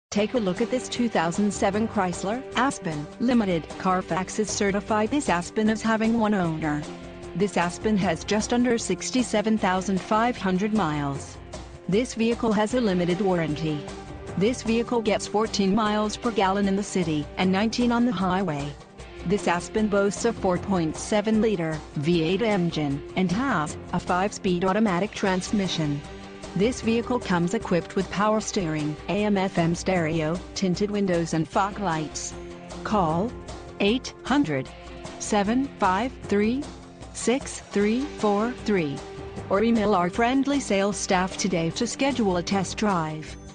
Take a look at this 2007 Chrysler Aspen Limited. Carfax is certified this Aspen as having one owner. This Aspen has just under 67,500 miles. This vehicle has a limited warranty. This vehicle gets 14 miles per gallon in the city and 19 on the highway. This Aspen boasts a 4.7-liter V8 engine and has a 5-speed automatic transmission. This vehicle comes equipped with power steering, AM/FM stereo, tinted windows and fog lights. Call 800-753-6343 or email our friendly sales staff today to schedule a test drive.